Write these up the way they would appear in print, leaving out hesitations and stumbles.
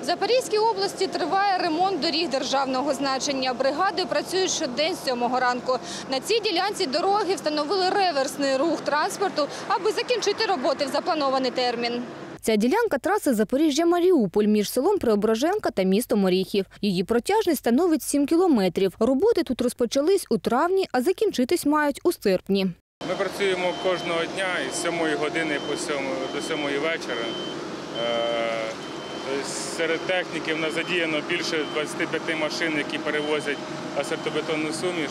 В Запорізькій області триває ремонт доріг державного значення. Бригади працюють щодень з 7 ранку. На цій ділянці дороги встановили реверсний рух транспорту, аби закінчити роботи в запланований термін. Ця ділянка траси Запоріжжя-Маріуполь між селом Преображенка та містом Оріхів. Її протяжність становить 7 кілометрів. Роботи тут розпочались у травні, а закінчитись мають у серпні. Ми працюємо кожного дня із 7 години до 7 вечора. Серед техніків нас задіяно більше 25 машин, які перевозять асфальтобетонну суміш.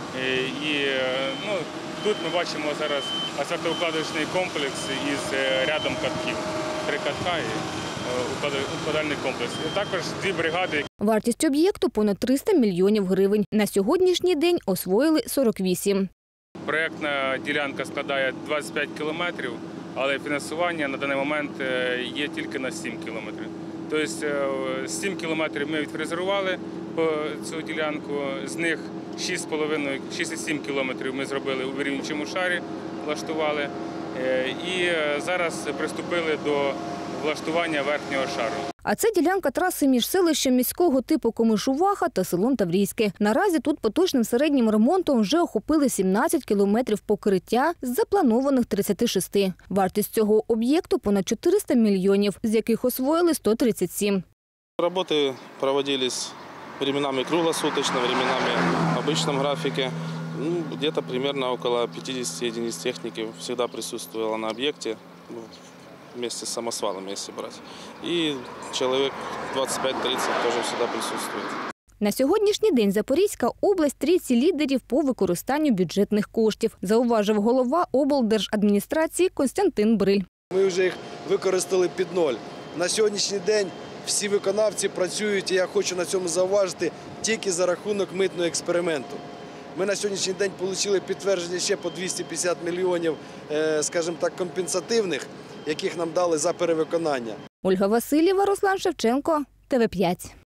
Тут ми бачимо зараз асфальтоукладочний комплекс із рядом катків. 3 катка і укладальний комплекс. І також 2 бригади. Вартість об'єкту – понад 300 мільйонів гривень. На сьогоднішній день освоїли 48. Проєктна ділянка складає 25 кілометрів, але фінансування на даний момент є тільки на 7 кілометрів. Тобто 7 кілометрів ми відфрезерували по цю ділянку, з них 6,7 кілометрів ми зробили у вирівнюючому шарі, влаштували. І зараз приступили до влаштування верхнього шару. А це ділянка траси між селищем міського типу Комишуваха та селом Таврійське. Наразі тут поточним середнім ремонтом вже охопили 17 кілометрів покриття з запланованих 36. Вартість цього об'єкту – понад 400 мільйонів, з яких освоїли 137. Роботи проводились временами круглосуточно, временами в обычном графике. Где-то примерно около 50 единиц техники всегда присутствовало на объекте, вместе с самосвалом, если брать. И человек 25-30 тоже всегда присутствует. На сьогоднішній день Запорізька область – трійці лідерів по використанню бюджетних коштів, зауважив голова облдержадміністрації Костянтин Бриль. Ми вже їх використали під ноль. На сьогоднішній день всі виконавці працюють, і я хочу на цьому зауважити, тільки за рахунок митного експерименту. Ми на сьогоднішній день отримали підтвердження ще по 250 мільйонів, скажімо так, компенсативних, яких нам дали за перевиконання. Ольга Васильєва, Руслан Шевченко, ТВ5.